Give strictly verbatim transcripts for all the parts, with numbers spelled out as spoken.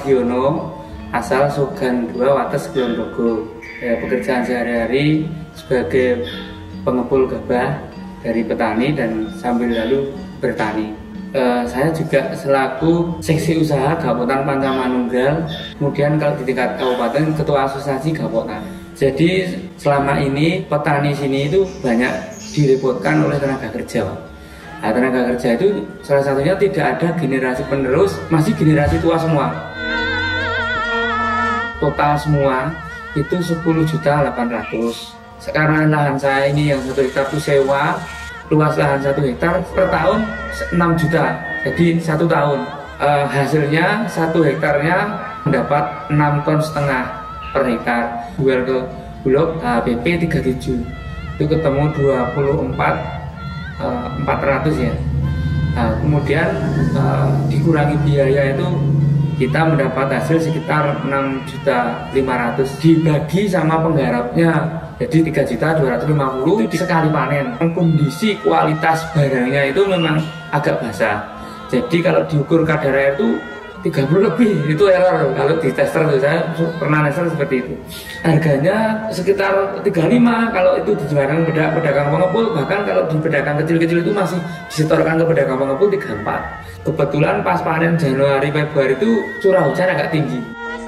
Sugiono, asal Sogan dua Wates Kulon Progo. Ya, pekerjaan sehari-hari sebagai pengepul gabah dari petani dan sambil lalu bertani. Uh, saya juga selaku seksi usaha Gapotan Pancamanunggal, kemudian kalau di tingkat kabupaten ketua asosiasi Gapotan. Jadi selama ini petani sini itu banyak direpotkan oleh tenaga kerja. Nah, tenaga kerja itu salah satunya tidak ada generasi penerus, masih generasi tua semua. Total semua itu sepuluh juta delapan ratus. Sekarang lahan saya ini yang satu hektar itu sewa. Luas lahan satu hektar per tahun enam juta, jadi satu tahun e, hasilnya satu hektarnya mendapat enam ton setengah per hektar. Jual ke Bulog H P P tiga puluh tujuh itu ketemu dua puluh empat empat ratus ya. Nah, kemudian e, dikurangi biaya itu kita mendapat hasil sekitar enam juta lima ratus dibagi sama penggarapnya. Jadi tiga juta dua ratus lima puluh itu sekali panen. Kondisi kualitas barangnya itu memang agak basah. Jadi kalau diukur kadar air itu tiga puluh lebih, itu error. Kalau di tester itu saya pernah tester seperti itu. Harganya sekitar tiga puluh lima kalau itu dijualkan ke pedagang pengepul, bahkan kalau di pedagang kecil-kecil itu masih disetorkan ke pedagang pengepul tiga puluh empat. Kebetulan pas panen Januari Februari itu curah hujan agak tinggi.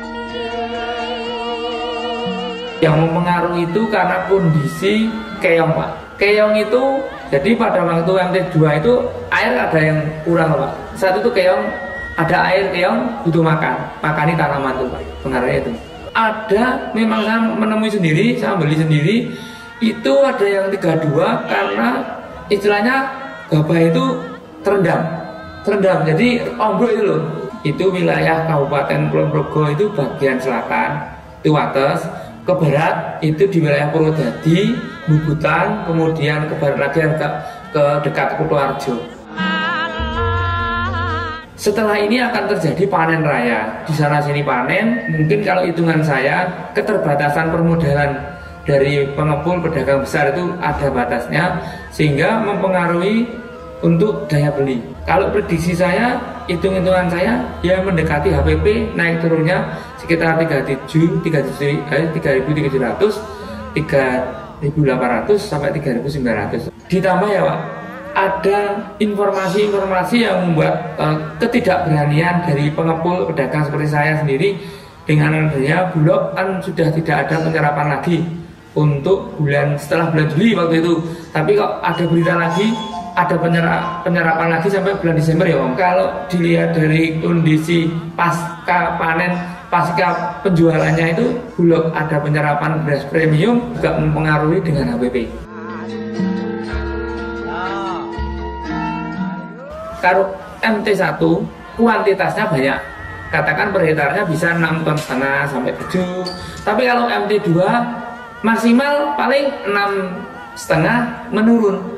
Yang mempengaruhi itu karena kondisi keong, Pak. Keong itu, jadi pada waktu M T dua itu air ada yang kurang, Pak. Saat itu keong, ada air, keong butuh makan, makani tanaman tuh, Pak. Pengaruhnya itu. Ada, memang saya menemui sendiri, saya beli sendiri, itu ada yang tiga puluh dua karena istilahnya gabah itu terendam. Terendam, jadi ombruk itu loh. Itu wilayah Kabupaten Kulon Progo itu bagian selatan, itu Wates. Ke barat itu di wilayah Purwodadi, Bubutan, kemudian ke barat lagi ke, ke dekat Kutoarjo. Setelah ini akan terjadi panen raya. Di sana sini panen, mungkin kalau hitungan saya keterbatasan permodalan dari pengepul pedagang besar itu ada batasnya, sehingga mempengaruhi untuk daya beli. Kalau prediksi saya, hitung-hitungan saya ya mendekati H P P naik turunnya sekitar tiga ribu tujuh ratus, tiga ribu delapan ratus sampai tiga ribu sembilan ratus. Ditambah ya Pak, ada informasi-informasi yang membuat uh, ketidakberanian dari pengepul pedagang seperti saya sendiri. Dengan adanya Bulog kan sudah tidak ada penyerapan lagi untuk bulan setelah bulan Juli waktu itu, tapi kok ada berita lagi ada penyerap, penyerapan lagi sampai bulan Desember ya Om. Kalau dilihat dari kondisi pasca panen, pasca penjualannya itu Bulog ada penyerapan beras premium juga mempengaruhi dengan H P P. Kalau M T satu kuantitasnya banyak, katakan per hektarnya bisa enam ton setengah sampai tujuh. Tapi kalau M T dua maksimal paling enam setengah menurun.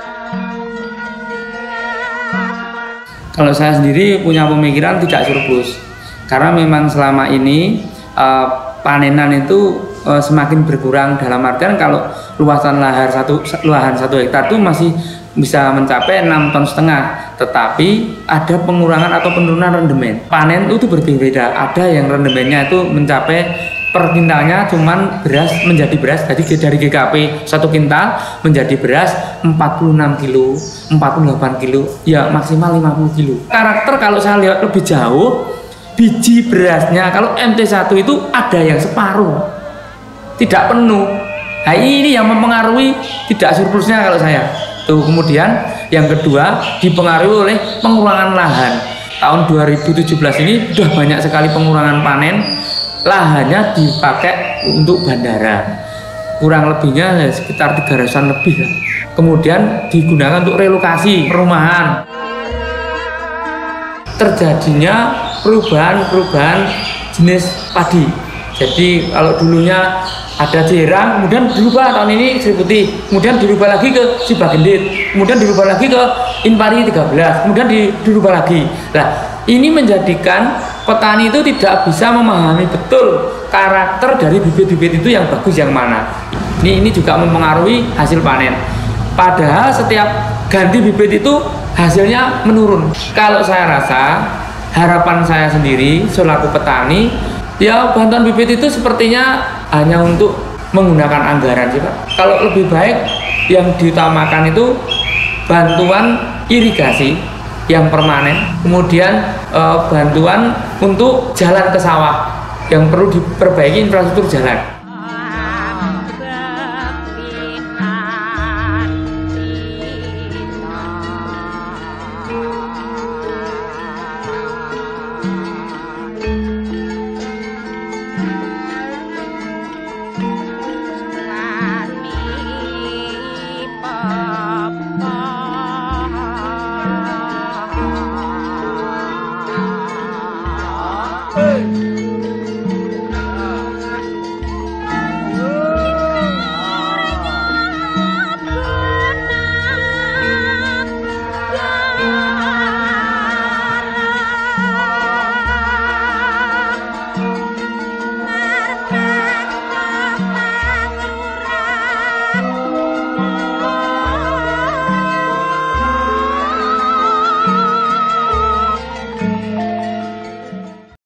Kalau saya sendiri punya pemikiran tidak surplus, karena memang selama ini uh, panenan itu uh, semakin berkurang, dalam artian kalau luasan lahan satu lahan satu hektar itu masih bisa mencapai enam ton setengah, tetapi ada pengurangan atau penurunan rendemen. Panen itu berbeda, ada yang rendemennya itu mencapai per kintalnya cuman beras menjadi beras, jadi dari G K P satu kintal menjadi beras empat puluh enam kilo, empat puluh delapan kilo, ya maksimal lima puluh kilo. Karakter kalau saya lihat lebih jauh, biji berasnya kalau M T satu itu ada yang separuh, tidak penuh. Nah ini yang mempengaruhi tidak surplusnya kalau saya. Tuh, kemudian yang kedua dipengaruhi oleh pengurangan lahan. Tahun dua ribu tujuh belas ini sudah banyak sekali pengurangan panen. Lahannya dipakai untuk bandara, kurang lebihnya ya, sekitar tiga ratusan lebih lah. Kemudian digunakan untuk relokasi perumahan. Terjadinya perubahan-perubahan jenis padi. Jadi kalau dulunya ada Jerang, kemudian dirubah tahun ini Sri Putih, kemudian dirubah lagi ke Cibagendit, kemudian dirubah lagi ke Inpari tiga belas, kemudian dirubah lagi. Nah, ini menjadikan petani itu tidak bisa memahami betul karakter dari bibit-bibit itu yang bagus yang mana. Ini, ini juga mempengaruhi hasil panen. Padahal setiap ganti bibit itu hasilnya menurun. Kalau saya rasa harapan saya sendiri selaku petani, ya bantuan bibit itu sepertinya hanya untuk menggunakan anggaran sih Pak. Kalau lebih baik yang diutamakan itu bantuan irigasi yang permanen, kemudian e, bantuan untuk jalan ke sawah yang perlu diperbaiki infrastruktur jalan.